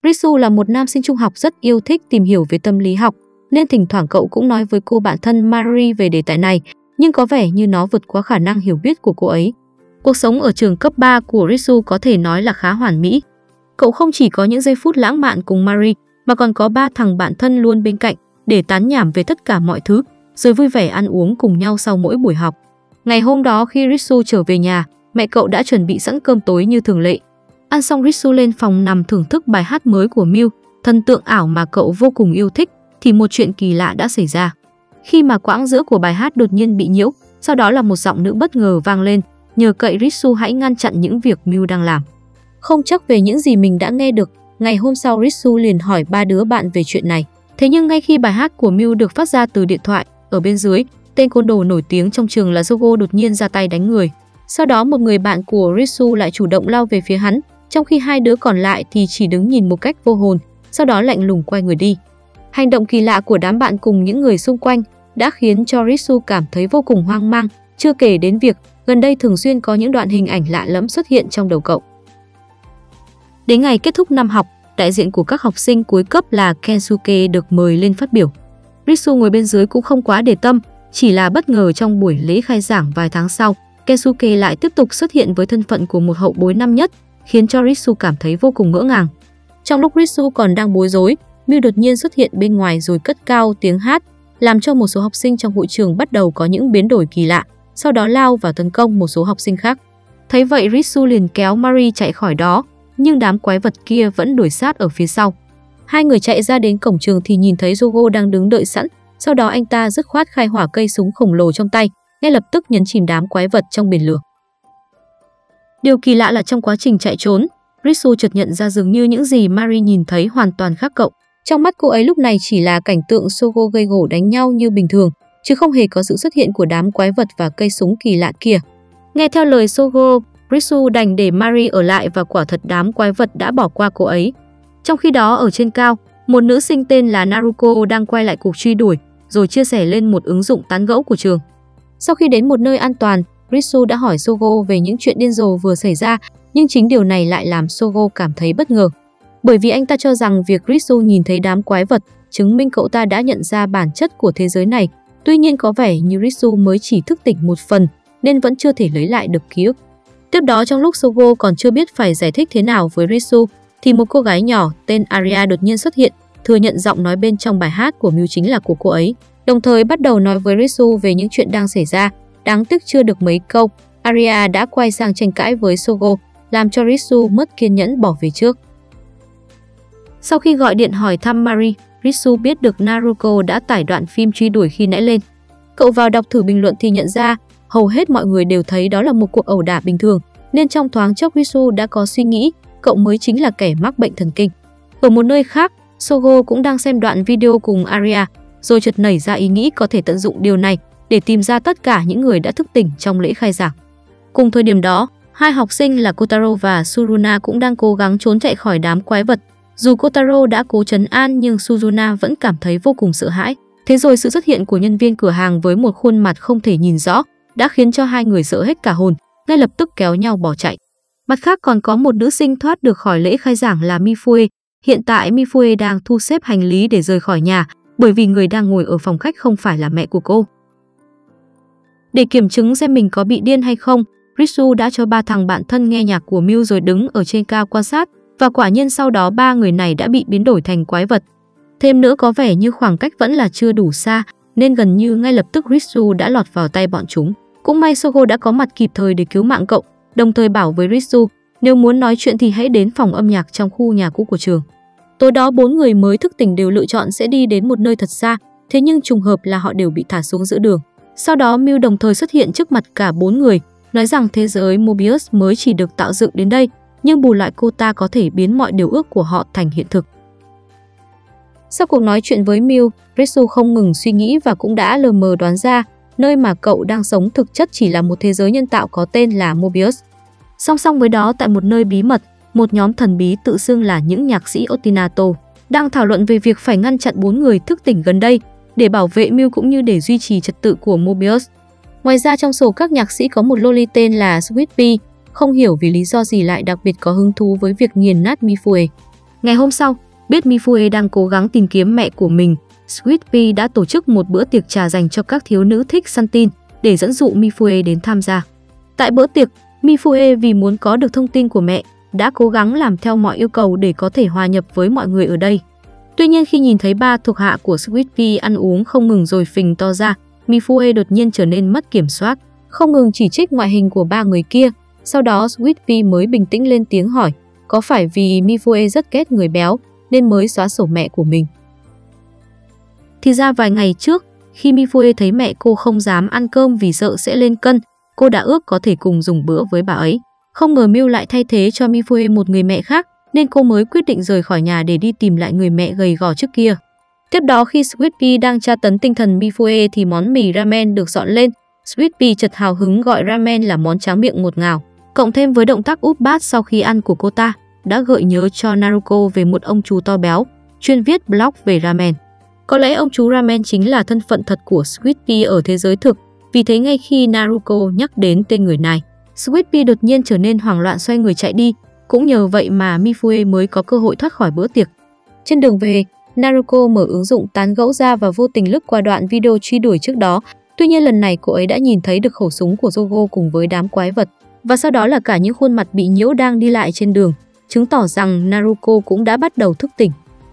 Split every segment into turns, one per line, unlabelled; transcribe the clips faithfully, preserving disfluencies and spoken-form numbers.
Risu là một nam sinh trung học rất yêu thích tìm hiểu về tâm lý học, nên thỉnh thoảng cậu cũng nói với cô bạn thân Marie về đề tài này, nhưng có vẻ như nó vượt quá khả năng hiểu biết của cô ấy. Cuộc sống ở trường cấp ba của Risu có thể nói là khá hoàn mỹ. Cậu không chỉ có những giây phút lãng mạn cùng Marie, mà còn có ba thằng bạn thân luôn bên cạnh để tán nhảm về tất cả mọi thứ, rồi vui vẻ ăn uống cùng nhau sau mỗi buổi học. Ngày hôm đó khi Risu trở về nhà, mẹ cậu đã chuẩn bị sẵn cơm tối như thường lệ. Ăn xong, Risu lên phòng nằm thưởng thức bài hát mới của Mew, thần tượng ảo mà cậu vô cùng yêu thích, thì một chuyện kỳ lạ đã xảy ra. Khi mà quãng giữa của bài hát đột nhiên bị nhiễu, sau đó là một giọng nữ bất ngờ vang lên, nhờ cậy Risu hãy ngăn chặn những việc Mew đang làm. Không chắc về những gì mình đã nghe được, ngày hôm sau Risu liền hỏi ba đứa bạn về chuyện này. Thế nhưng ngay khi bài hát của Mew được phát ra từ điện thoại, ở bên dưới, tên côn đồ nổi tiếng trong trường là Sogo đột nhiên ra tay đánh người. Sau đó một người bạn của Risu lại chủ động lao về phía hắn, trong khi hai đứa còn lại thì chỉ đứng nhìn một cách vô hồn, sau đó lạnh lùng quay người đi. Hành động kỳ lạ của đám bạn cùng những người xung quanh đã khiến cho Risu cảm thấy vô cùng hoang mang, chưa kể đến việc gần đây thường xuyên có những đoạn hình ảnh lạ lẫm xuất hiện trong đầu cậu. Đến ngày kết thúc năm học, đại diện của các học sinh cuối cấp là Kensuke được mời lên phát biểu. Risu ngồi bên dưới cũng không quá để tâm, chỉ là bất ngờ trong buổi lễ khai giảng vài tháng sau, Kensuke lại tiếp tục xuất hiện với thân phận của một hậu bối năm nhất, khiến cho Risu cảm thấy vô cùng ngỡ ngàng. Trong lúc Risu còn đang bối rối, Mew đột nhiên xuất hiện bên ngoài rồi cất cao tiếng hát, làm cho một số học sinh trong hội trường bắt đầu có những biến đổi kỳ lạ, sau đó lao vào tấn công một số học sinh khác. Thấy vậy, Risu liền kéo Marie chạy khỏi đó, nhưng đám quái vật kia vẫn đuổi sát ở phía sau. Hai người chạy ra đến cổng trường thì nhìn thấy Sogo đang đứng đợi sẵn, sau đó anh ta dứt khoát khai hỏa cây súng khổng lồ trong tay, ngay lập tức nhấn chìm đám quái vật trong biển lửa. Điều kỳ lạ là trong quá trình chạy trốn, Risu chợt nhận ra dường như những gì Marie nhìn thấy hoàn toàn khác cậu. Trong mắt cô ấy lúc này chỉ là cảnh tượng Sogo gây gổ đánh nhau như bình thường, chứ không hề có sự xuất hiện của đám quái vật và cây súng kỳ lạ kia. Nghe theo lời Sogo, Risu đành để Marie ở lại và quả thật đám quái vật đã bỏ qua cô ấy. Trong khi đó ở trên cao, một nữ sinh tên là Naruko đang quay lại cuộc truy đuổi, rồi chia sẻ lên một ứng dụng tán gẫu của trường. Sau khi đến một nơi an toàn, Risu đã hỏi Sogo về những chuyện điên rồ vừa xảy ra, nhưng chính điều này lại làm Sogo cảm thấy bất ngờ. Bởi vì anh ta cho rằng việc Risu nhìn thấy đám quái vật chứng minh cậu ta đã nhận ra bản chất của thế giới này. Tuy nhiên có vẻ như Risu mới chỉ thức tỉnh một phần nên vẫn chưa thể lấy lại được ký ức. Tiếp đó trong lúc Sogo còn chưa biết phải giải thích thế nào với Risu, thì một cô gái nhỏ tên Aria đột nhiên xuất hiện, thừa nhận giọng nói bên trong bài hát của Mew chính là của cô ấy, đồng thời bắt đầu nói với Risu về những chuyện đang xảy ra. Đáng tiếc chưa được mấy câu, Aria đã quay sang tranh cãi với Sogo, làm cho Risu mất kiên nhẫn bỏ về trước. Sau khi gọi điện hỏi thăm Marie, Risu biết được Naruko đã tải đoạn phim truy đuổi khi nãy lên. Cậu vào đọc thử bình luận thì nhận ra hầu hết mọi người đều thấy đó là một cuộc ẩu đả bình thường, nên trong thoáng chốc Risu đã có suy nghĩ cậu mới chính là kẻ mắc bệnh thần kinh. Ở một nơi khác, Sogo cũng đang xem đoạn video cùng Aria, rồi chợt nảy ra ý nghĩ có thể tận dụng điều này để tìm ra tất cả những người đã thức tỉnh trong lễ khai giảng. Cùng thời điểm đó, hai học sinh là Kotaro và Suruna cũng đang cố gắng trốn chạy khỏi đám quái vật. Dù Kotaro đã cố trấn an nhưng Suzuna vẫn cảm thấy vô cùng sợ hãi. Thế rồi sự xuất hiện của nhân viên cửa hàng với một khuôn mặt không thể nhìn rõ đã khiến cho hai người sợ hết cả hồn, ngay lập tức kéo nhau bỏ chạy. Mặt khác còn có một nữ sinh thoát được khỏi lễ khai giảng là Mifune. Hiện tại Mifune đang thu xếp hành lý để rời khỏi nhà, bởi vì người đang ngồi ở phòng khách không phải là mẹ của cô. Để kiểm chứng xem mình có bị điên hay không, Risu đã cho ba thằng bạn thân nghe nhạc của Mew rồi đứng ở trên cao quan sát, và quả nhiên sau đó ba người này đã bị biến đổi thành quái vật. Thêm nữa có vẻ như khoảng cách vẫn là chưa đủ xa, nên gần như ngay lập tức Risu đã lọt vào tay bọn chúng. Cũng may Sogo đã có mặt kịp thời để cứu mạng cậu, đồng thời bảo với Risu nếu muốn nói chuyện thì hãy đến phòng âm nhạc trong khu nhà cũ của trường. Tối đó bốn người mới thức tỉnh đều lựa chọn sẽ đi đến một nơi thật xa, thế nhưng trùng hợp là họ đều bị thả xuống giữa đường. Sau đó Mew đồng thời xuất hiện trước mặt cả bốn người, nói rằng thế giới Mobius mới chỉ được tạo dựng đến đây, nhưng bù lại cô ta có thể biến mọi điều ước của họ thành hiện thực. Sau cuộc nói chuyện với Mew, Risu không ngừng suy nghĩ và cũng đã lờ mờ đoán ra nơi mà cậu đang sống thực chất chỉ là một thế giới nhân tạo có tên là Mobius. Song song với đó, tại một nơi bí mật, một nhóm thần bí tự xưng là những nhạc sĩ Otinato đang thảo luận về việc phải ngăn chặn bốn người thức tỉnh gần đây để bảo vệ Mew cũng như để duy trì trật tự của Mobius. Ngoài ra trong số các nhạc sĩ có một loli tên là Sweet Pea, không hiểu vì lý do gì lại đặc biệt có hứng thú với việc nghiền nát Mifune. Ngày hôm sau, biết Mifune đang cố gắng tìm kiếm mẹ của mình, Sweet Pea đã tổ chức một bữa tiệc trà dành cho các thiếu nữ thích săn tin để dẫn dụ Mifune đến tham gia. Tại bữa tiệc, Mifune vì muốn có được thông tin của mẹ, đã cố gắng làm theo mọi yêu cầu để có thể hòa nhập với mọi người ở đây. Tuy nhiên khi nhìn thấy ba thuộc hạ của Sweet Pea ăn uống không ngừng rồi phình to ra, Mifune đột nhiên trở nên mất kiểm soát, không ngừng chỉ trích ngoại hình của ba người kia. Sau đó Sweet Pea mới bình tĩnh lên tiếng hỏi, có phải vì Mifune rất ghét người béo nên mới xóa sổ mẹ của mình? Thì ra vài ngày trước, khi Mifune thấy mẹ cô không dám ăn cơm vì sợ sẽ lên cân, cô đã ước có thể cùng dùng bữa với bà ấy. Không ngờ Miu lại thay thế cho Mifune một người mẹ khác, nên cô mới quyết định rời khỏi nhà để đi tìm lại người mẹ gầy gò trước kia. Tiếp đó khi Sweet Pea đang tra tấn tinh thần Mifune thì món mì ramen được dọn lên. Sweet Pea chợt hào hứng gọi ramen là món tráng miệng ngọt ngào. Cộng thêm với động tác úp bát sau khi ăn của cô ta, đã gợi nhớ cho Naruko về một ông chú to béo, chuyên viết blog về ramen. Có lẽ ông chú ramen chính là thân phận thật của Sweet Pea ở thế giới thực, vì thế ngay khi Naruko nhắc đến tên người này, Sweet Pea đột nhiên trở nên hoảng loạn xoay người chạy đi. Cũng nhờ vậy mà Mifune mới có cơ hội thoát khỏi bữa tiệc. Trên đường về, Naruko mở ứng dụng tán gẫu ra và vô tình lướt qua đoạn video truy đuổi trước đó. Tuy nhiên lần này cô ấy đã nhìn thấy được khẩu súng của Zogo cùng với đám quái vật, và sau đó là cả những khuôn mặt bị nhiễu đang đi lại trên đường, chứng tỏ rằng Naruko cũng đã bắt đầu thức tỉnh.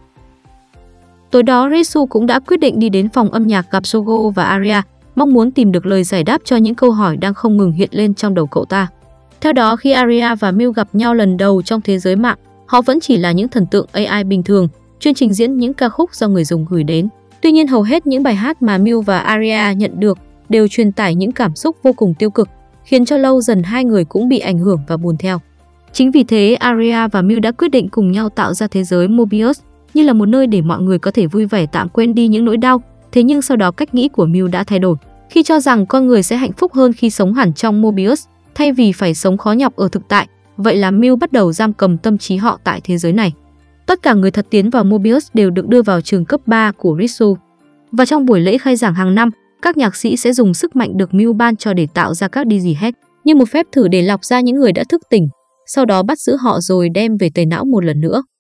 Tối đó Ritsu cũng đã quyết định đi đến phòng âm nhạc gặp Zogo và Aria, mong muốn tìm được lời giải đáp cho những câu hỏi đang không ngừng hiện lên trong đầu cậu ta. Theo đó, khi Aria và Miu gặp nhau lần đầu trong thế giới mạng, họ vẫn chỉ là những thần tượng a i bình thường, chuyên trình diễn những ca khúc do người dùng gửi đến. Tuy nhiên hầu hết những bài hát mà Miu và Aria nhận được đều truyền tải những cảm xúc vô cùng tiêu cực, khiến cho lâu dần hai người cũng bị ảnh hưởng và buồn theo. Chính vì thế, Aria và Miu đã quyết định cùng nhau tạo ra thế giới Mobius, như là một nơi để mọi người có thể vui vẻ tạm quên đi những nỗi đau. Thế nhưng sau đó cách nghĩ của Miu đã thay đổi, khi cho rằng con người sẽ hạnh phúc hơn khi sống hẳn trong Mobius, thay vì phải sống khó nhọc ở thực tại. Vậy là Miu bắt đầu giam cầm tâm trí họ tại thế giới này. Tất cả người thật tiến vào Mobius đều được đưa vào trường cấp ba của Ritsu. Và trong buổi lễ khai giảng hàng năm, các nhạc sĩ sẽ dùng sức mạnh được Miu ban cho để tạo ra các Digihack, như một phép thử để lọc ra những người đã thức tỉnh, sau đó bắt giữ họ rồi đem về tẩy não một lần nữa.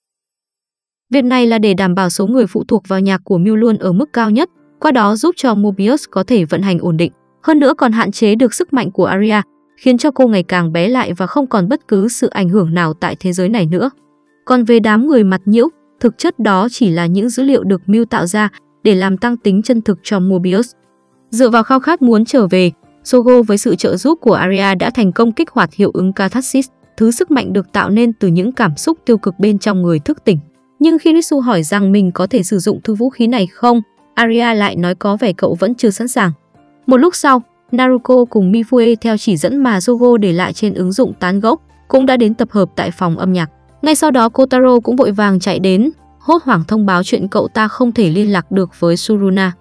Việc này là để đảm bảo số người phụ thuộc vào nhạc của Miu luôn ở mức cao nhất, qua đó giúp cho Mobius có thể vận hành ổn định. Hơn nữa còn hạn chế được sức mạnh của Aria, khiến cho cô ngày càng bé lại và không còn bất cứ sự ảnh hưởng nào tại thế giới này nữa. Còn về đám người mặt nhiễu, thực chất đó chỉ là những dữ liệu được Miu tạo ra để làm tăng tính chân thực cho Mobius. Dựa vào khao khát muốn trở về, Sogo với sự trợ giúp của Aria đã thành công kích hoạt hiệu ứng Catharsis, thứ sức mạnh được tạo nên từ những cảm xúc tiêu cực bên trong người thức tỉnh. Nhưng khi Ritsu hỏi rằng mình có thể sử dụng thứ vũ khí này không, Aria lại nói có vẻ cậu vẫn chưa sẵn sàng. Một lúc sau, Naruko cùng Mifune theo chỉ dẫn mà Sogo để lại trên ứng dụng tán gẫu cũng đã đến tập hợp tại phòng âm nhạc. Ngay sau đó Kotaro cũng vội vàng chạy đến, hốt hoảng thông báo chuyện cậu ta không thể liên lạc được với Suruna.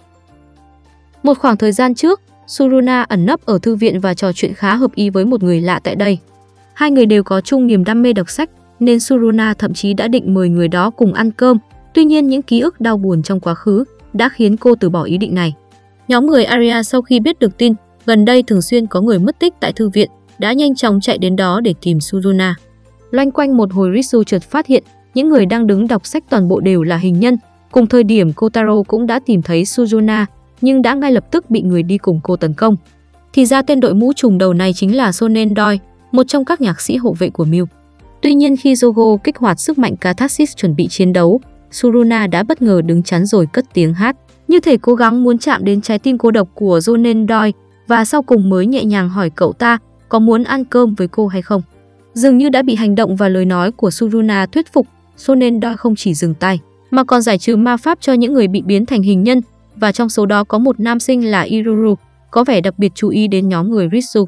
Một khoảng thời gian trước, Suruna ẩn nấp ở thư viện và trò chuyện khá hợp ý với một người lạ tại đây. Hai người đều có chung niềm đam mê đọc sách, nên Suruna thậm chí đã định mời người đó cùng ăn cơm. Tuy nhiên những ký ức đau buồn trong quá khứ đã khiến cô từ bỏ ý định này. Nhóm người Aria sau khi biết được tin gần đây thường xuyên có người mất tích tại thư viện đã nhanh chóng chạy đến đó để tìm Suruna. Loanh quanh một hồi, Ritsu chợt phát hiện những người đang đứng đọc sách toàn bộ đều là hình nhân. Cùng thời điểm Kotaro cũng đã tìm thấy Suzuna, nhưng đã ngay lập tức bị người đi cùng cô tấn công. Thì ra tên đội mũ trùm đầu này chính là Sonen Doi, một trong các nhạc sĩ hộ vệ của Miu. Tuy nhiên khi Zogo kích hoạt sức mạnh Catharsis chuẩn bị chiến đấu, Suruna đã bất ngờ đứng chắn rồi cất tiếng hát, như thể cố gắng muốn chạm đến trái tim cô độc của Sonen Doi, và sau cùng mới nhẹ nhàng hỏi cậu ta có muốn ăn cơm với cô hay không. Dường như đã bị hành động và lời nói của Suruna thuyết phục, Sonen Doi không chỉ dừng tay, mà còn giải trừ ma pháp cho những người bị biến thành hình nhân, và trong số đó có một nam sinh là Iruru, có vẻ đặc biệt chú ý đến nhóm người Ritsu.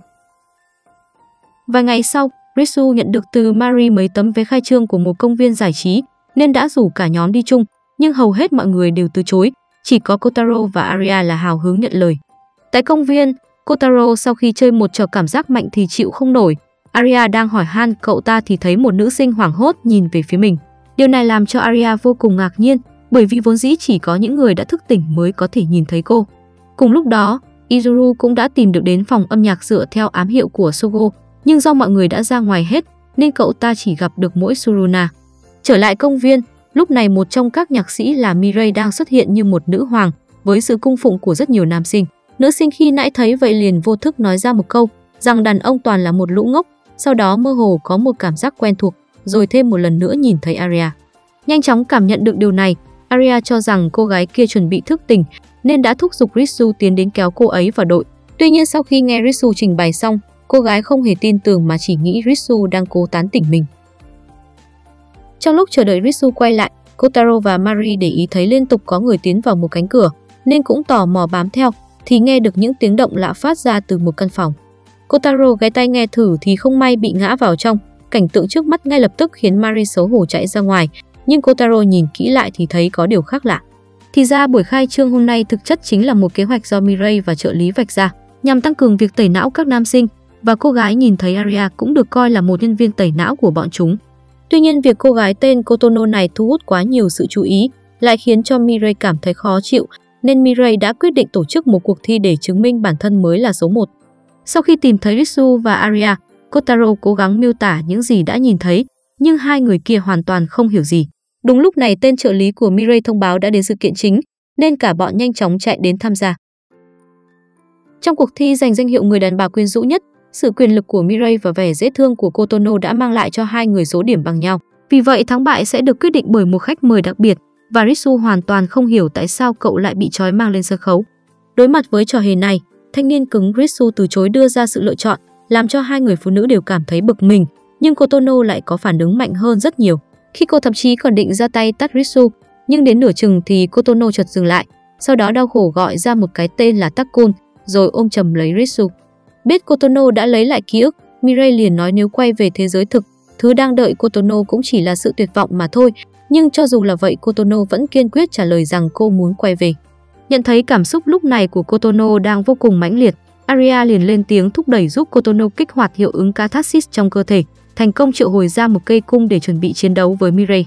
Vài ngày sau, Ritsu nhận được từ Mari mấy tấm vé khai trương của một công viên giải trí, nên đã rủ cả nhóm đi chung, nhưng hầu hết mọi người đều từ chối, chỉ có Kotaro và Aria là hào hứng nhận lời. Tại công viên, Kotaro sau khi chơi một trò cảm giác mạnh thì chịu không nổi. Aria đang hỏi han cậu ta thì thấy một nữ sinh hoảng hốt nhìn về phía mình. Điều này làm cho Aria vô cùng ngạc nhiên, bởi vì vốn dĩ chỉ có những người đã thức tỉnh mới có thể nhìn thấy cô. Cùng lúc đó, Izuru cũng đã tìm được đến phòng âm nhạc dựa theo ám hiệu của Sogo, nhưng do mọi người đã ra ngoài hết nên cậu ta chỉ gặp được mỗi Suruna. Trở lại công viên, lúc này một trong các nhạc sĩ là Mirai đang xuất hiện như một nữ hoàng với sự cung phụng của rất nhiều nam sinh. Nữ sinh khi nãy thấy vậy liền vô thức nói ra một câu rằng đàn ông toàn là một lũ ngốc, sau đó mơ hồ có một cảm giác quen thuộc, rồi thêm một lần nữa nhìn thấy Aria. Nhanh chóng cảm nhận được điều này, Aria cho rằng cô gái kia chuẩn bị thức tỉnh nên đã thúc giục Ritsu tiến đến kéo cô ấy vào đội. Tuy nhiên sau khi nghe Ritsu trình bày xong, cô gái không hề tin tưởng mà chỉ nghĩ Ritsu đang cố tán tỉnh mình. Trong lúc chờ đợi Ritsu quay lại, Kotaro và Mari để ý thấy liên tục có người tiến vào một cánh cửa nên cũng tò mò bám theo, thì nghe được những tiếng động lạ phát ra từ một căn phòng. Kotaro ghé tay nghe thử thì không may bị ngã vào trong. Cảnh tượng trước mắt ngay lập tức khiến Mari xấu hổ chạy ra ngoài, nhưng Kotaro nhìn kỹ lại thì thấy có điều khác lạ. Thì ra buổi khai trương hôm nay thực chất chính là một kế hoạch do Mirai và trợ lý vạch ra, nhằm tăng cường việc tẩy não các nam sinh, và cô gái nhìn thấy Aria cũng được coi là một nhân viên tẩy não của bọn chúng. Tuy nhiên việc cô gái tên Kotono này thu hút quá nhiều sự chú ý lại khiến cho Mirai cảm thấy khó chịu, nên Mirai đã quyết định tổ chức một cuộc thi để chứng minh bản thân mới là số một. Sau khi tìm thấy Ritsu và Aria, Kotaro cố gắng miêu tả những gì đã nhìn thấy, nhưng hai người kia hoàn toàn không hiểu gì. Đúng lúc này tên trợ lý của Mirai thông báo đã đến sự kiện chính, nên cả bọn nhanh chóng chạy đến tham gia. Trong cuộc thi giành danh hiệu người đàn bà quyến rũ nhất, sự quyền lực của Mirai và vẻ dễ thương của Kotono đã mang lại cho hai người số điểm bằng nhau. Vì vậy thắng bại sẽ được quyết định bởi một khách mời đặc biệt, và Ritsu hoàn toàn không hiểu tại sao cậu lại bị trói mang lên sân khấu. Đối mặt với trò hề này, thanh niên cứng Ritsu từ chối đưa ra sự lựa chọn, làm cho hai người phụ nữ đều cảm thấy bực mình, nhưng Kotono lại có phản ứng mạnh hơn rất nhiều. Khi cô thậm chí còn định ra tay tát Ritsu, nhưng đến nửa chừng thì Kotono chợt dừng lại, sau đó đau khổ gọi ra một cái tên là Takun, rồi ôm chầm lấy Ritsu. Biết Kotono đã lấy lại ký ức, Mirai liền nói nếu quay về thế giới thực, thứ đang đợi Kotono cũng chỉ là sự tuyệt vọng mà thôi, nhưng cho dù là vậy Kotono vẫn kiên quyết trả lời rằng cô muốn quay về. Nhận thấy cảm xúc lúc này của Kotono đang vô cùng mãnh liệt, Aria liền lên tiếng thúc đẩy giúp Kotono kích hoạt hiệu ứng catharsis trong cơ thể, thành công triệu hồi ra một cây cung để chuẩn bị chiến đấu với Mirai.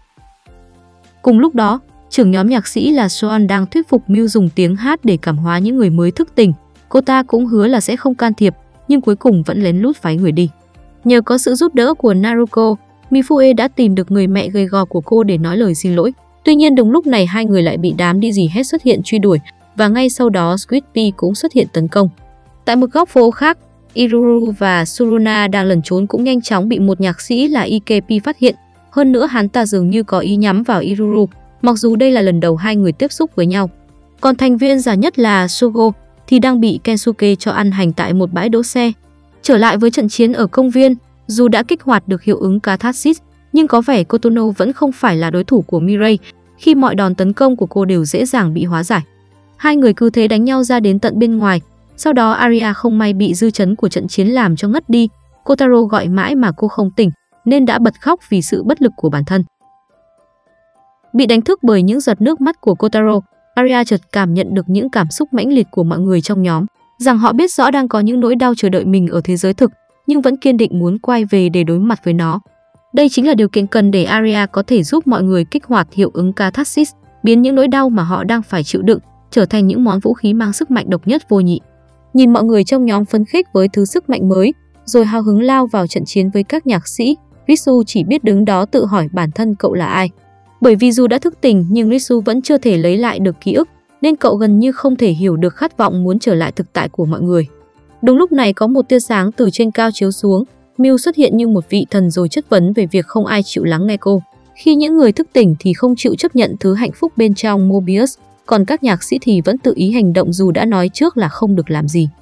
Cùng lúc đó, trưởng nhóm nhạc sĩ là Soan đang thuyết phục Mew dùng tiếng hát để cảm hóa những người mới thức tỉnh. Cô ta cũng hứa là sẽ không can thiệp, nhưng cuối cùng vẫn lén lút phái người đi. Nhờ có sự giúp đỡ của Naruko, Mifune đã tìm được người mẹ gầy gò của cô để nói lời xin lỗi. Tuy nhiên đúng lúc này hai người lại bị đám đi gì hết xuất hiện truy đuổi, và ngay sau đó Squid Pea cũng xuất hiện tấn công. Tại một góc phố khác, Iruru và Suruna đang lẩn trốn cũng nhanh chóng bị một nhạc sĩ là Ikepi phát hiện. Hơn nữa hắn ta dường như có ý nhắm vào Iruru, mặc dù đây là lần đầu hai người tiếp xúc với nhau. Còn thành viên già nhất là Sogo thì đang bị Kensuke cho ăn hành tại một bãi đỗ xe. Trở lại với trận chiến ở công viên, dù đã kích hoạt được hiệu ứng catharsis, nhưng có vẻ Kotono vẫn không phải là đối thủ của Mirai, khi mọi đòn tấn công của cô đều dễ dàng bị hóa giải. Hai người cứ thế đánh nhau ra đến tận bên ngoài. Sau đó Aria không may bị dư chấn của trận chiến làm cho ngất đi. Kotaro gọi mãi mà cô không tỉnh, nên đã bật khóc vì sự bất lực của bản thân. Bị đánh thức bởi những giọt nước mắt của Kotaro, Aria chợt cảm nhận được những cảm xúc mãnh liệt của mọi người trong nhóm, rằng họ biết rõ đang có những nỗi đau chờ đợi mình ở thế giới thực, nhưng vẫn kiên định muốn quay về để đối mặt với nó. Đây chính là điều kiện cần để Aria có thể giúp mọi người kích hoạt hiệu ứng catharsis, biến những nỗi đau mà họ đang phải chịu đựng trở thành những món vũ khí mang sức mạnh độc nhất vô nhị. Nhìn mọi người trong nhóm phấn khích với thứ sức mạnh mới, rồi hào hứng lao vào trận chiến với các nhạc sĩ, Ritsu chỉ biết đứng đó tự hỏi bản thân cậu là ai. Bởi vì dù đã thức tỉnh nhưng Ritsu vẫn chưa thể lấy lại được ký ức, nên cậu gần như không thể hiểu được khát vọng muốn trở lại thực tại của mọi người. Đúng lúc này có một tia sáng từ trên cao chiếu xuống, Mew xuất hiện như một vị thần rồi chất vấn về việc không ai chịu lắng nghe cô. Khi những người thức tỉnh thì không chịu chấp nhận thứ hạnh phúc bên trong Mobius, còn các nhạc sĩ thì vẫn tự ý hành động dù đã nói trước là không được làm gì.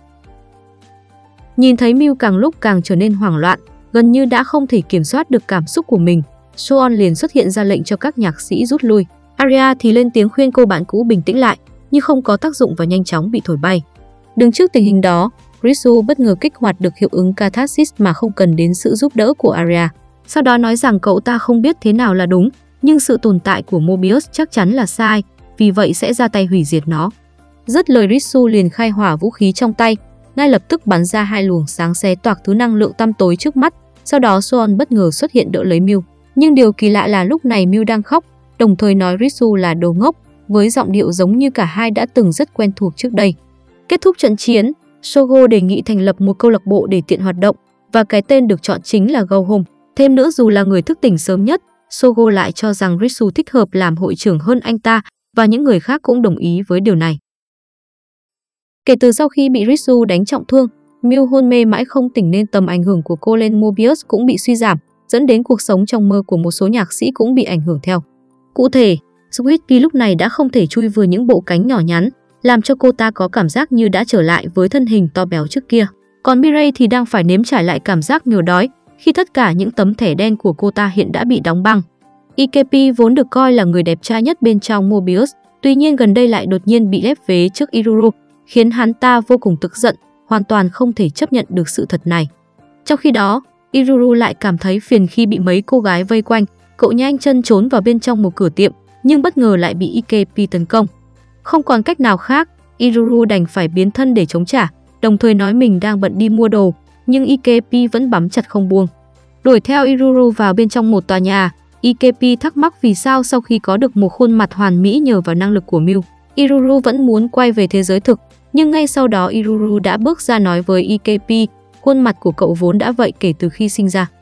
Nhìn thấy Mew càng lúc càng trở nên hoảng loạn, gần như đã không thể kiểm soát được cảm xúc của mình, Soan liền xuất hiện ra lệnh cho các nhạc sĩ rút lui. Aria thì lên tiếng khuyên cô bạn cũ bình tĩnh lại, nhưng không có tác dụng và nhanh chóng bị thổi bay. Đứng trước tình hình đó, Ritsu bất ngờ kích hoạt được hiệu ứng catharsis mà không cần đến sự giúp đỡ của Aria. Sau đó nói rằng cậu ta không biết thế nào là đúng, nhưng sự tồn tại của Mobius chắc chắn là sai, vì vậy sẽ ra tay hủy diệt nó. Dứt lời Ritsu liền khai hỏa vũ khí trong tay, ngay lập tức bắn ra hai luồng sáng xé toạc thứ năng lượng tăm tối trước mắt. Sau đó Soan bất ngờ xuất hiện đỡ lấy Mew. Nhưng điều kỳ lạ là lúc này Mew đang khóc, đồng thời nói Ritsu là đồ ngốc, với giọng điệu giống như cả hai đã từng rất quen thuộc trước đây. Kết thúc trận chiến, Sogo đề nghị thành lập một câu lạc bộ để tiện hoạt động, và cái tên được chọn chính là Go Home. Thêm nữa dù là người thức tỉnh sớm nhất, Sogo lại cho rằng Ritsu thích hợp làm hội trưởng hơn anh ta và những người khác cũng đồng ý với điều này. Kể từ sau khi bị Ritsu đánh trọng thương, Miu hôn mê mãi không tỉnh nên tầm ảnh hưởng của cô lên Mobius cũng bị suy giảm, dẫn đến cuộc sống trong mơ của một số nhạc sĩ cũng bị ảnh hưởng theo. Cụ thể, Squidgy lúc này đã không thể chui vừa những bộ cánh nhỏ nhắn, làm cho cô ta có cảm giác như đã trở lại với thân hình to béo trước kia. Còn Mirai thì đang phải nếm trải lại cảm giác nghèo đói khi tất cả những tấm thẻ đen của cô ta hiện đã bị đóng băng. Ikepi vốn được coi là người đẹp trai nhất bên trong Mobius, tuy nhiên gần đây lại đột nhiên bị ép vế trước Iruru, khiến hắn ta vô cùng tức giận, hoàn toàn không thể chấp nhận được sự thật này. Trong khi đó, Iruru lại cảm thấy phiền khi bị mấy cô gái vây quanh, cậu nhanh chân trốn vào bên trong một cửa tiệm, nhưng bất ngờ lại bị Ikepi tấn công. Không còn cách nào khác, Iruru đành phải biến thân để chống trả, đồng thời nói mình đang bận đi mua đồ, nhưng Ikepi vẫn bám chặt không buông. Đuổi theo Iruru vào bên trong một tòa nhà, Ikepi thắc mắc vì sao sau khi có được một khuôn mặt hoàn mỹ nhờ vào năng lực của Miu, Iruru vẫn muốn quay về thế giới thực, nhưng ngay sau đó Iruru đã bước ra nói với Ikepi, khuôn mặt của cậu vốn đã vậy kể từ khi sinh ra.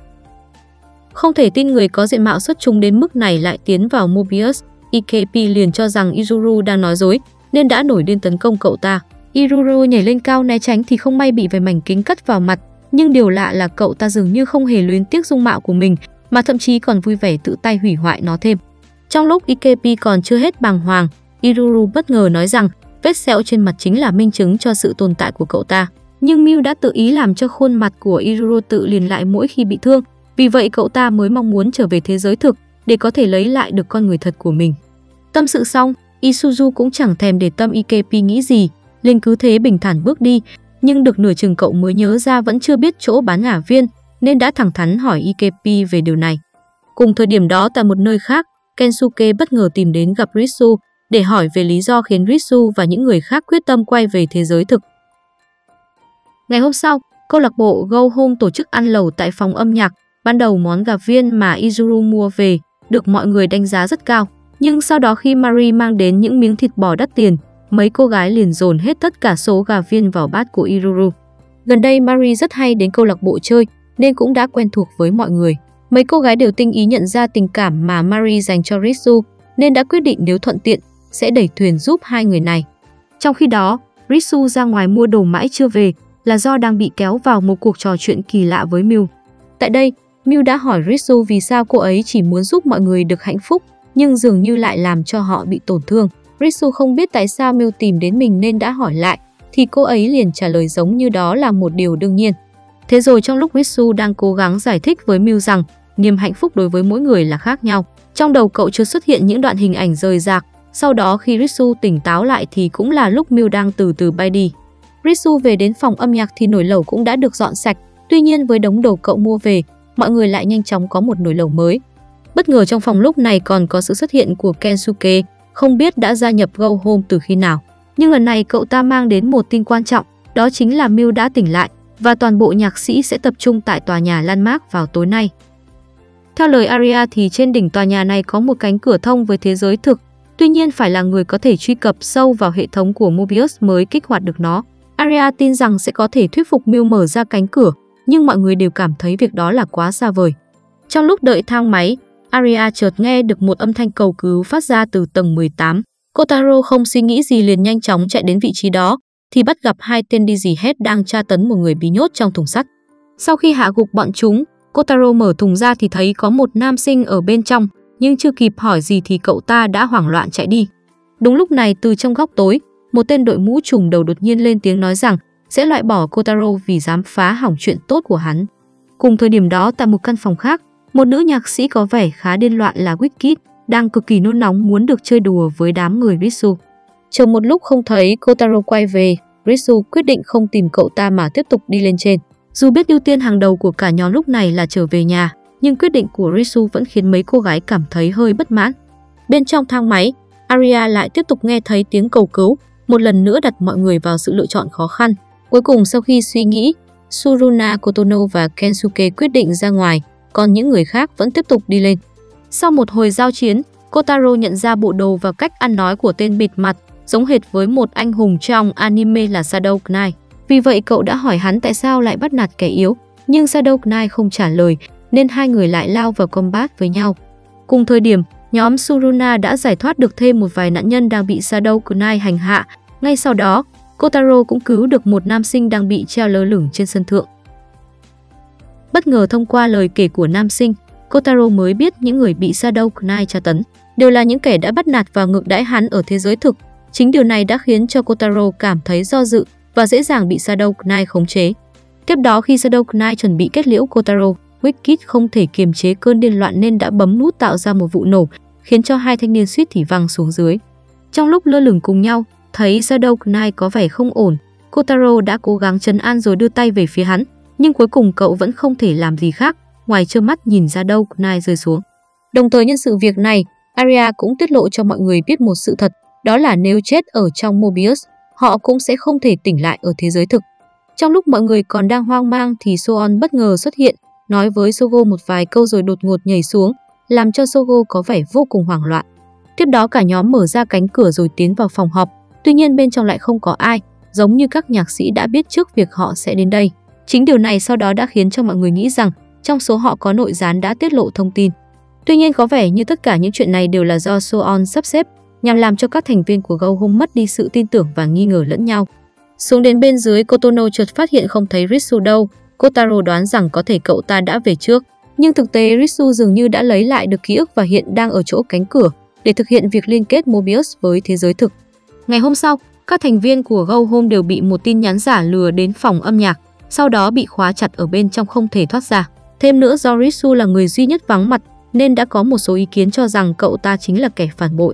Không thể tin người có diện mạo xuất chúng đến mức này lại tiến vào Mobius, Ikepi liền cho rằng Iruru đang nói dối, nên đã nổi điên tấn công cậu ta. Iruru nhảy lên cao né tránh thì không may bị vài mảnh kính cắt vào mặt, nhưng điều lạ là cậu ta dường như không hề luyến tiếc dung mạo của mình, mà thậm chí còn vui vẻ tự tay hủy hoại nó thêm. Trong lúc Ikepi còn chưa hết bàng hoàng, Iruru bất ngờ nói rằng vết sẹo trên mặt chính là minh chứng cho sự tồn tại của cậu ta. Nhưng Miu đã tự ý làm cho khuôn mặt của Iruru tự liền lại mỗi khi bị thương, vì vậy cậu ta mới mong muốn trở về thế giới thực để có thể lấy lại được con người thật của mình. Tâm sự xong, Isuzu cũng chẳng thèm để tâm Ikepi nghĩ gì, liền cứ thế bình thản bước đi, nhưng được nửa chừng cậu mới nhớ ra vẫn chưa biết chỗ bán ngả viên, nên đã thẳng thắn hỏi Ikepi về điều này. Cùng thời điểm đó tại một nơi khác, Kensuke bất ngờ tìm đến gặp Ritsu để hỏi về lý do khiến Ritsu và những người khác quyết tâm quay về thế giới thực. Ngày hôm sau, câu lạc bộ Go Home tổ chức ăn lẩu tại phòng âm nhạc. Ban đầu món gà viên mà Izuru mua về được mọi người đánh giá rất cao, nhưng sau đó khi Mari mang đến những miếng thịt bò đắt tiền, mấy cô gái liền dồn hết tất cả số gà viên vào bát của Iruru. Gần đây Mari rất hay đến câu lạc bộ chơi nên cũng đã quen thuộc với mọi người. Mấy cô gái đều tinh ý nhận ra tình cảm mà Mari dành cho Ritsu nên đã quyết định nếu thuận tiện sẽ đẩy thuyền giúp hai người này. Trong khi đó, Ritsu ra ngoài mua đồ mãi chưa về là do đang bị kéo vào một cuộc trò chuyện kỳ lạ với Miu. Tại đây, Miu đã hỏi Ritsu vì sao cô ấy chỉ muốn giúp mọi người được hạnh phúc, nhưng dường như lại làm cho họ bị tổn thương. Ritsu không biết tại sao Miu tìm đến mình nên đã hỏi lại, thì cô ấy liền trả lời giống như đó là một điều đương nhiên. Thế rồi trong lúc Ritsu đang cố gắng giải thích với Miu rằng niềm hạnh phúc đối với mỗi người là khác nhau, trong đầu cậu chưa xuất hiện những đoạn hình ảnh rời rạc. Sau đó khi Ritsu tỉnh táo lại thì cũng là lúc Miu đang từ từ bay đi. Ritsu về đến phòng âm nhạc thì nồi lẩu cũng đã được dọn sạch. Tuy nhiên với đống đồ cậu mua về, mọi người lại nhanh chóng có một nồi lẩu mới. Bất ngờ trong phòng lúc này còn có sự xuất hiện của Kensuke, không biết đã gia nhập Go Home từ khi nào. Nhưng lần này cậu ta mang đến một tin quan trọng, đó chính là Miu đã tỉnh lại và toàn bộ nhạc sĩ sẽ tập trung tại tòa nhà Landmark vào tối nay. Theo lời Aria thì trên đỉnh tòa nhà này có một cánh cửa thông với thế giới thực. Tuy nhiên phải là người có thể truy cập sâu vào hệ thống của Mobius mới kích hoạt được nó. Aria tin rằng sẽ có thể thuyết phục Miu mở ra cánh cửa, nhưng mọi người đều cảm thấy việc đó là quá xa vời. Trong lúc đợi thang máy, Aria chợt nghe được một âm thanh cầu cứu phát ra từ tầng mười tám. Kotaro không suy nghĩ gì liền nhanh chóng chạy đến vị trí đó, thì bắt gặp hai tên Digihead đang tra tấn một người bị nhốt trong thùng sắt. Sau khi hạ gục bọn chúng, Kotaro mở thùng ra thì thấy có một nam sinh ở bên trong, nhưng chưa kịp hỏi gì thì cậu ta đã hoảng loạn chạy đi. Đúng lúc này từ trong góc tối, một tên đội mũ trùm đầu đột nhiên lên tiếng nói rằng sẽ loại bỏ Kotaro vì dám phá hỏng chuyện tốt của hắn. Cùng thời điểm đó tại một căn phòng khác, một nữ nhạc sĩ có vẻ khá điên loạn là Wicked đang cực kỳ nôn nóng muốn được chơi đùa với đám người Ritsu. Chờ một lúc không thấy Kotaro quay về, Ritsu quyết định không tìm cậu ta mà tiếp tục đi lên trên. Dù biết ưu tiên hàng đầu của cả nhóm lúc này là trở về nhà, nhưng quyết định của Ritsu vẫn khiến mấy cô gái cảm thấy hơi bất mãn. Bên trong thang máy, Aria lại tiếp tục nghe thấy tiếng cầu cứu, một lần nữa đặt mọi người vào sự lựa chọn khó khăn. Cuối cùng sau khi suy nghĩ, Suruna, Kotono và Kensuke quyết định ra ngoài, còn những người khác vẫn tiếp tục đi lên. Sau một hồi giao chiến, Kotaro nhận ra bộ đồ và cách ăn nói của tên bịt mặt giống hệt với một anh hùng trong anime là Shadow Knight. Vì vậy cậu đã hỏi hắn tại sao lại bắt nạt kẻ yếu, nhưng Shadow Knight không trả lời nên hai người lại lao vào combat với nhau. Cùng thời điểm, nhóm Suruna đã giải thoát được thêm một vài nạn nhân đang bị Shadow Knight hành hạ. Ngay sau đó, Kotaro cũng cứu được một nam sinh đang bị treo lơ lửng trên sân thượng. Bất ngờ thông qua lời kể của nam sinh, Kotaro mới biết những người bị Shadow Knight tra tấn đều là những kẻ đã bắt nạt và ngược đãi hắn ở thế giới thực. Chính điều này đã khiến cho Kotaro cảm thấy do dự và dễ dàng bị Shadow Knight khống chế. Tiếp đó khi Shadow Knight chuẩn bị kết liễu Kotaro, Wicked không thể kiềm chế cơn điên loạn nên đã bấm nút tạo ra một vụ nổ, khiến cho hai thanh niên suýt thì văng xuống dưới. Trong lúc lơ lửng cùng nhau, thấy Shadow Knight có vẻ không ổn, Kotaro đã cố gắng trấn an rồi đưa tay về phía hắn, nhưng cuối cùng cậu vẫn không thể làm gì khác ngoài trơ mắt nhìn Shadow Knight rơi xuống. Đồng thời nhân sự việc này, Arya cũng tiết lộ cho mọi người biết một sự thật, đó là nếu chết ở trong Mobius, họ cũng sẽ không thể tỉnh lại ở thế giới thực. Trong lúc mọi người còn đang hoang mang thì Soon bất ngờ xuất hiện, nói với Sogo một vài câu rồi đột ngột nhảy xuống, làm cho Sogo có vẻ vô cùng hoảng loạn. Tiếp đó cả nhóm mở ra cánh cửa rồi tiến vào phòng họp, tuy nhiên bên trong lại không có ai, giống như các nhạc sĩ đã biết trước việc họ sẽ đến đây. Chính điều này sau đó đã khiến cho mọi người nghĩ rằng trong số họ có nội gián đã tiết lộ thông tin. Tuy nhiên có vẻ như tất cả những chuyện này đều là do Soon sắp xếp, nhằm làm cho các thành viên của Go Home mất đi sự tin tưởng và nghi ngờ lẫn nhau. Xuống đến bên dưới, Kotono chợt phát hiện không thấy Ritsu đâu. Kotaro đoán rằng có thể cậu ta đã về trước, nhưng thực tế Ritsu dường như đã lấy lại được ký ức và hiện đang ở chỗ cánh cửa để thực hiện việc liên kết Mobius với thế giới thực. Ngày hôm sau, các thành viên của Go Home đều bị một tin nhắn giả lừa đến phòng âm nhạc, sau đó bị khóa chặt ở bên trong không thể thoát ra. Thêm nữa do Ritsu là người duy nhất vắng mặt nên đã có một số ý kiến cho rằng cậu ta chính là kẻ phản bội.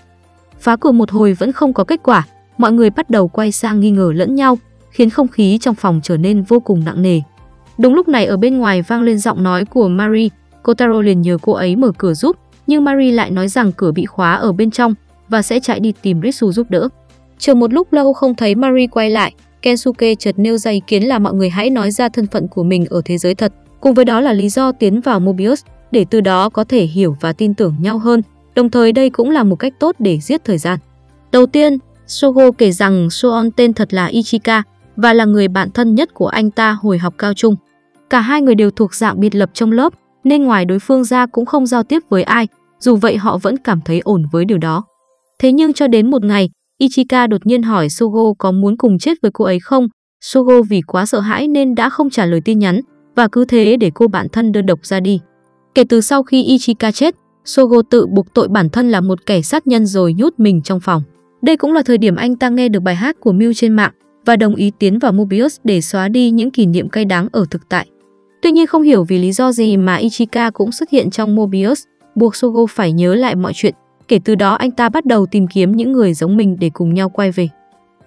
Phá cửa một hồi vẫn không có kết quả, mọi người bắt đầu quay sang nghi ngờ lẫn nhau, khiến không khí trong phòng trở nên vô cùng nặng nề. Đúng lúc này ở bên ngoài vang lên giọng nói của Mari, Kotaro liền nhờ cô ấy mở cửa giúp, nhưng Mari lại nói rằng cửa bị khóa ở bên trong và sẽ chạy đi tìm Ritsu giúp đỡ. Chờ một lúc lâu không thấy Mari quay lại, Kensuke chợt nêu ra ý kiến là mọi người hãy nói ra thân phận của mình ở thế giới thật, cùng với đó là lý do tiến vào Mobius, để từ đó có thể hiểu và tin tưởng nhau hơn, đồng thời đây cũng là một cách tốt để giết thời gian. Đầu tiên, Sogo kể rằng Soon tên thật là Ichika và là người bạn thân nhất của anh ta hồi học cao trung. Cả hai người đều thuộc dạng biệt lập trong lớp, nên ngoài đối phương ra cũng không giao tiếp với ai, dù vậy họ vẫn cảm thấy ổn với điều đó. Thế nhưng cho đến một ngày, Ichika đột nhiên hỏi Sogo có muốn cùng chết với cô ấy không. Sogo vì quá sợ hãi nên đã không trả lời tin nhắn và cứ thế để cô bạn thân đơn độc ra đi. Kể từ sau khi Ichika chết, Sogo tự buộc tội bản thân là một kẻ sát nhân rồi nhốt mình trong phòng. Đây cũng là thời điểm anh ta nghe được bài hát của Mew trên mạng và đồng ý tiến vào Mobius để xóa đi những kỷ niệm cay đắng ở thực tại. Tuy nhiên không hiểu vì lý do gì mà Ichika cũng xuất hiện trong Mobius, buộc Sogo phải nhớ lại mọi chuyện. Kể từ đó anh ta bắt đầu tìm kiếm những người giống mình để cùng nhau quay về.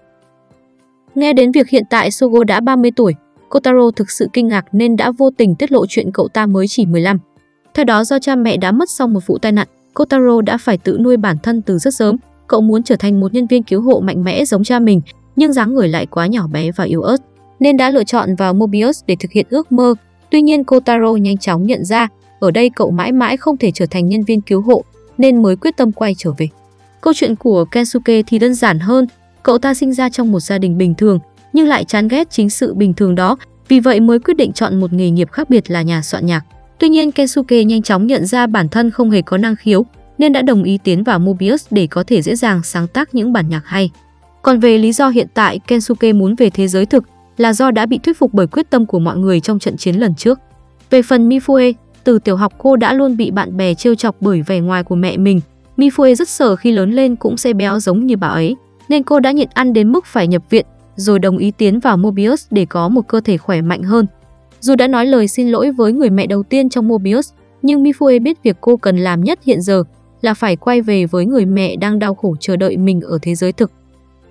Nghe đến việc hiện tại Sogo đã ba mươi tuổi, Kotaro thực sự kinh ngạc nên đã vô tình tiết lộ chuyện cậu ta mới chỉ mười lăm. Theo đó do cha mẹ đã mất sau một vụ tai nạn, Kotaro đã phải tự nuôi bản thân từ rất sớm. Cậu muốn trở thành một nhân viên cứu hộ mạnh mẽ giống cha mình, nhưng dáng người lại quá nhỏ bé và yếu ớt, nên đã lựa chọn vào Mobius để thực hiện ước mơ. Tuy nhiên Kotaro nhanh chóng nhận ra, ở đây cậu mãi mãi không thể trở thành nhân viên cứu hộ, nên mới quyết tâm quay trở về. Câu chuyện của Kensuke thì đơn giản hơn, cậu ta sinh ra trong một gia đình bình thường, nhưng lại chán ghét chính sự bình thường đó, vì vậy mới quyết định chọn một nghề nghiệp khác biệt là nhà soạn nhạc. Tuy nhiên Kensuke nhanh chóng nhận ra bản thân không hề có năng khiếu, nên đã đồng ý tiến vào Mobius để có thể dễ dàng sáng tác những bản nhạc hay. Còn về lý do hiện tại Kensuke muốn về thế giới thực là do đã bị thuyết phục bởi quyết tâm của mọi người trong trận chiến lần trước. Về phần Mifune, từ tiểu học cô đã luôn bị bạn bè trêu chọc bởi vẻ ngoài của mẹ mình. Mifune rất sợ khi lớn lên cũng sẽ béo giống như bà ấy, nên cô đã nhịn ăn đến mức phải nhập viện, rồi đồng ý tiến vào Mobius để có một cơ thể khỏe mạnh hơn. Dù đã nói lời xin lỗi với người mẹ đầu tiên trong Mobius, nhưng Mifune biết việc cô cần làm nhất hiện giờ là phải quay về với người mẹ đang đau khổ chờ đợi mình ở thế giới thực.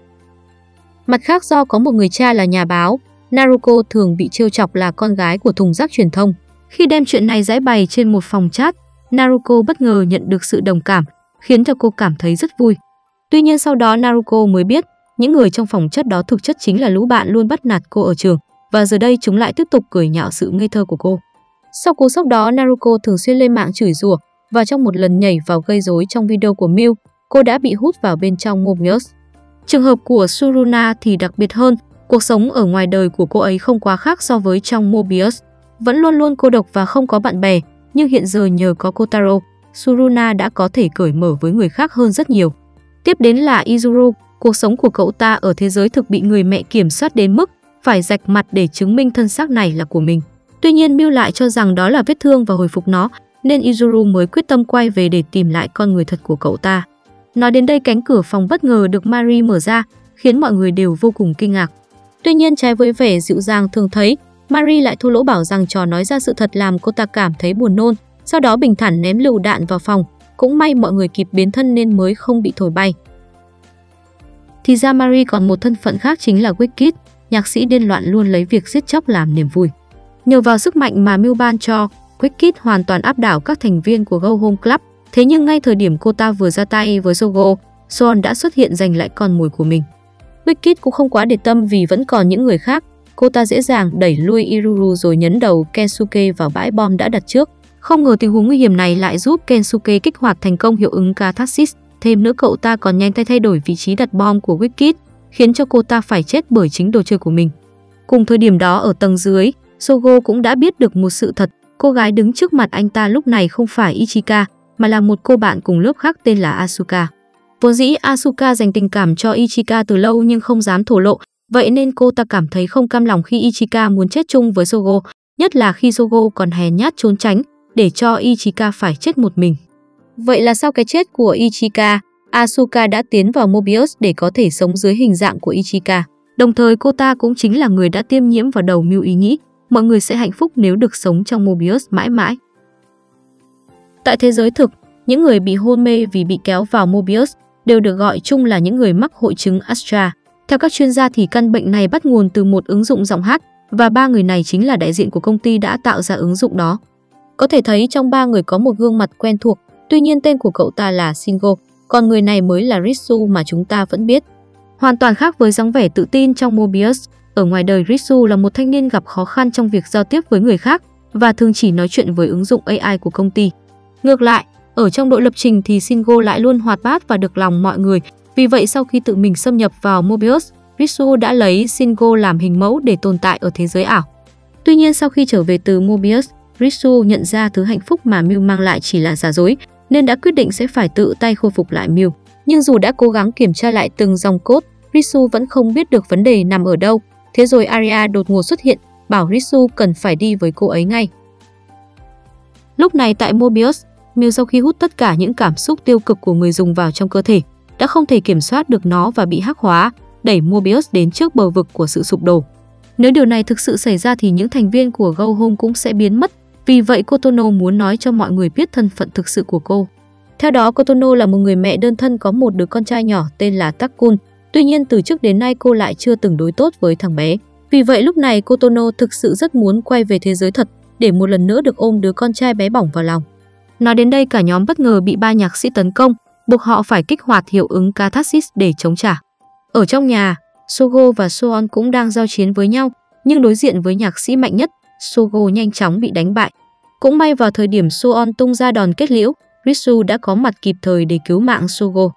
Mặt khác do có một người cha là nhà báo, Naruko thường bị trêu chọc là con gái của thùng rác truyền thông. Khi đem chuyện này giải bày trên một phòng chat, Naruko bất ngờ nhận được sự đồng cảm, khiến cho cô cảm thấy rất vui. Tuy nhiên sau đó Naruko mới biết, những người trong phòng chat đó thực chất chính là lũ bạn luôn bắt nạt cô ở trường, và giờ đây chúng lại tiếp tục cười nhạo sự ngây thơ của cô. Sau cú sốc đó, Naruko thường xuyên lên mạng chửi rủa, và trong một lần nhảy vào gây rối trong video của Mew, cô đã bị hút vào bên trong Mobius. Trường hợp của Suruna thì đặc biệt hơn, cuộc sống ở ngoài đời của cô ấy không quá khác so với trong Mobius. vẫn luôn luôn cô độc và không có bạn bè, nhưng hiện giờ nhờ có Kotaro, Suruna đã có thể cởi mở với người khác hơn rất nhiều. Tiếp đến là Izuru, cuộc sống của cậu ta ở thế giới thực bị người mẹ kiểm soát đến mức phải rạch mặt để chứng minh thân xác này là của mình. Tuy nhiên Miu lại cho rằng đó là vết thương và hồi phục nó, nên Izuru mới quyết tâm quay về để tìm lại con người thật của cậu ta. Nói đến đây, cánh cửa phòng bất ngờ được Mari mở ra, khiến mọi người đều vô cùng kinh ngạc. Tuy nhiên trái với vẻ dịu dàng thường thấy, Mari lại thô lỗ bảo rằng trò nói ra sự thật làm cô ta cảm thấy buồn nôn, sau đó bình thản ném lựu đạn vào phòng. Cũng may mọi người kịp biến thân nên mới không bị thổi bay. Thì ra Mari còn một thân phận khác, chính là Wicked, nhạc sĩ điên loạn luôn lấy việc giết chóc làm niềm vui. Nhờ vào sức mạnh mà Miu ban cho, Wicked hoàn toàn áp đảo các thành viên của Go Home Club. Thế nhưng ngay thời điểm cô ta vừa ra tay với Sogo, Soon đã xuất hiện giành lại con mồi của mình. Wicked cũng không quá để tâm vì vẫn còn những người khác. Cô ta dễ dàng đẩy lui Iruru rồi nhấn đầu Kensuke vào bãi bom đã đặt trước. Không ngờ tình huống nguy hiểm này lại giúp Kensuke kích hoạt thành công hiệu ứng Catharsis. Thêm nữa, cậu ta còn nhanh tay thay đổi vị trí đặt bom của Wicked, khiến cho cô ta phải chết bởi chính đồ chơi của mình. Cùng thời điểm đó ở tầng dưới, Sogo cũng đã biết được một sự thật. Cô gái đứng trước mặt anh ta lúc này không phải Ichika, mà là một cô bạn cùng lớp khác tên là Asuka. Vốn dĩ Asuka dành tình cảm cho Ichika từ lâu nhưng không dám thổ lộ, vậy nên cô ta cảm thấy không cam lòng khi Ichika muốn chết chung với Sogo, nhất là khi Sogo còn hèn nhát trốn tránh để cho Ichika phải chết một mình. Vậy là sau cái chết của Ichika, Asuka đã tiến vào Mobius để có thể sống dưới hình dạng của Ichika. Đồng thời cô ta cũng chính là người đã tiêm nhiễm vào đầu Miu ý nghĩ mọi người sẽ hạnh phúc nếu được sống trong Mobius mãi mãi. Tại thế giới thực, những người bị hôn mê vì bị kéo vào Mobius đều được gọi chung là những người mắc hội chứng Astra. Theo các chuyên gia thì căn bệnh này bắt nguồn từ một ứng dụng giọng hát, và ba người này chính là đại diện của công ty đã tạo ra ứng dụng đó. Có thể thấy trong ba người có một gương mặt quen thuộc, tuy nhiên tên của cậu ta là Shingo, còn người này mới là Ritsu mà chúng ta vẫn biết. Hoàn toàn khác với dáng vẻ tự tin trong Mobius, ở ngoài đời Ritsu là một thanh niên gặp khó khăn trong việc giao tiếp với người khác và thường chỉ nói chuyện với ứng dụng a i của công ty. Ngược lại, ở trong đội lập trình thì Shingo lại luôn hoạt bát và được lòng mọi người. Vì vậy sau khi tự mình xâm nhập vào Mobius, Ritsu đã lấy Shingo làm hình mẫu để tồn tại ở thế giới ảo. Tuy nhiên sau khi trở về từ Mobius, Ritsu nhận ra thứ hạnh phúc mà Miu mang lại chỉ là giả dối, nên đã quyết định sẽ phải tự tay khôi phục lại Miu. Nhưng dù đã cố gắng kiểm tra lại từng dòng code, Ritsu vẫn không biết được vấn đề nằm ở đâu. Thế rồi Aria đột ngột xuất hiện, bảo Ritsu cần phải đi với cô ấy ngay. Lúc này tại Mobius, Miu sau khi hút tất cả những cảm xúc tiêu cực của người dùng vào trong cơ thể, đã không thể kiểm soát được nó và bị hắc hóa, đẩy Mobius đến trước bờ vực của sự sụp đổ. Nếu điều này thực sự xảy ra thì những thành viên của Go Home cũng sẽ biến mất. Vì vậy Kotono muốn nói cho mọi người biết thân phận thực sự của cô. Theo đó, Kotono là một người mẹ đơn thân có một đứa con trai nhỏ tên là Takun. Tuy nhiên từ trước đến nay cô lại chưa từng đối tốt với thằng bé. Vì vậy lúc này Kotono thực sự rất muốn quay về thế giới thật để một lần nữa được ôm đứa con trai bé bỏng vào lòng. Nói đến đây, cả nhóm bất ngờ bị ba nhạc sĩ tấn công, buộc họ phải kích hoạt hiệu ứng Catharsis để chống trả. Ở trong nhà, Sogo và Soon cũng đang giao chiến với nhau, nhưng đối diện với nhạc sĩ mạnh nhất, Sogo nhanh chóng bị đánh bại. Cũng may vào thời điểm Soon tung ra đòn kết liễu, Ritsu đã có mặt kịp thời để cứu mạng Sogo.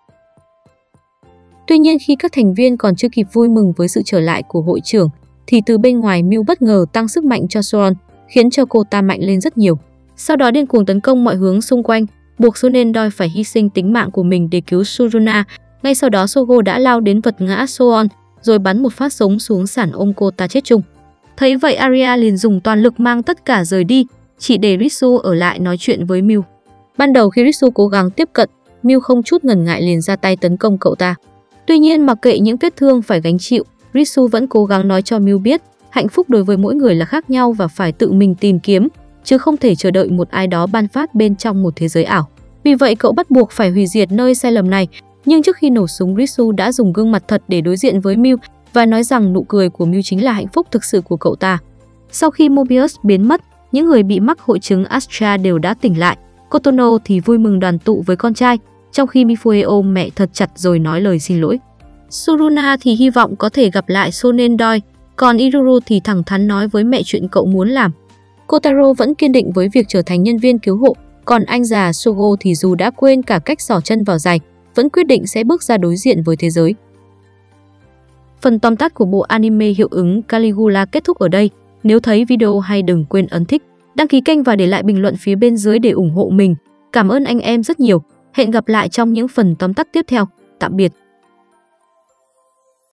Tuy nhiên khi các thành viên còn chưa kịp vui mừng với sự trở lại của hội trưởng, thì từ bên ngoài Miu bất ngờ tăng sức mạnh cho Soon, khiến cho cô ta mạnh lên rất nhiều. Sau đó điên cuồng tấn công mọi hướng xung quanh, buộc Sonendoi phải hy sinh tính mạng của mình để cứu Suruna. Ngay sau đó Sogo đã lao đến vật ngã Soon, rồi bắn một phát súng xuống sàn ôm cô ta chết chung. Thấy vậy Aria liền dùng toàn lực mang tất cả rời đi, chỉ để Ritsu ở lại nói chuyện với Miu. Ban đầu khi Ritsu cố gắng tiếp cận, Miu không chút ngần ngại liền ra tay tấn công cậu ta. Tuy nhiên mặc kệ những vết thương phải gánh chịu, Ritsu vẫn cố gắng nói cho Miu biết hạnh phúc đối với mỗi người là khác nhau và phải tự mình tìm kiếm, chứ không thể chờ đợi một ai đó ban phát bên trong một thế giới ảo. Vì vậy cậu bắt buộc phải hủy diệt nơi sai lầm này. Nhưng trước khi nổ súng, Ritsu đã dùng gương mặt thật để đối diện với Miu và nói rằng nụ cười của Miu chính là hạnh phúc thực sự của cậu ta. Sau khi Mobius biến mất, những người bị mắc hội chứng Astra đều đã tỉnh lại. Kotono thì vui mừng đoàn tụ với con trai, trong khi Mifune ôm mẹ thật chặt rồi nói lời xin lỗi. Suruna thì hy vọng có thể gặp lại Sonendoi, còn Iruru thì thẳng thắn nói với mẹ chuyện cậu muốn làm. Kotaro vẫn kiên định với việc trở thành nhân viên cứu hộ, còn anh già Sogo thì dù đã quên cả cách xỏ chân vào giày, vẫn quyết định sẽ bước ra đối diện với thế giới. Phần tóm tắt của bộ anime hiệu ứng Caligula kết thúc ở đây. Nếu thấy video hay đừng quên ấn thích, đăng ký kênh và để lại bình luận phía bên dưới để ủng hộ mình. Cảm ơn anh em rất nhiều. Hẹn gặp lại trong những phần tóm tắt tiếp theo. Tạm biệt.